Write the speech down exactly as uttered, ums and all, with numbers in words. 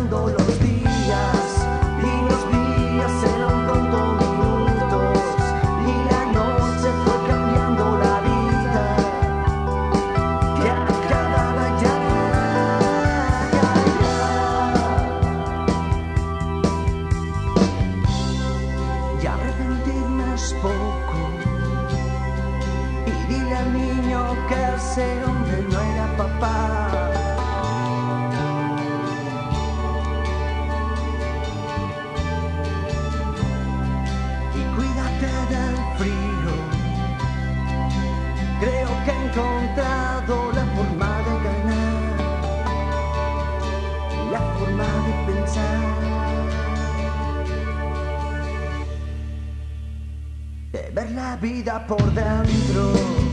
pasando los días y los días eran pronto minutos y la noche fue cambiando la vida que acababa ya, ya, ya. Y arrepentirme es poco y dile al niño que ese hombre no era papá. Del frío, creo que he encontrado la forma de ganar, la forma de pensar, de ver la vida por dentro.